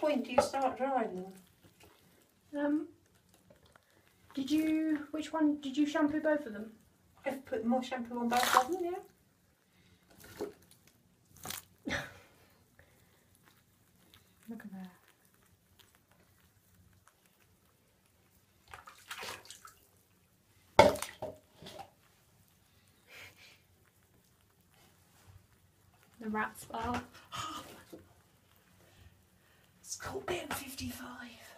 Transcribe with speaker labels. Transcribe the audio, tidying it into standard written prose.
Speaker 1: point do you start drying them?
Speaker 2: Which one, did you shampoo both of them?
Speaker 1: I've put more shampoo on both of them, yeah.
Speaker 2: Look at that. The rat spell.
Speaker 1: It's called BM55.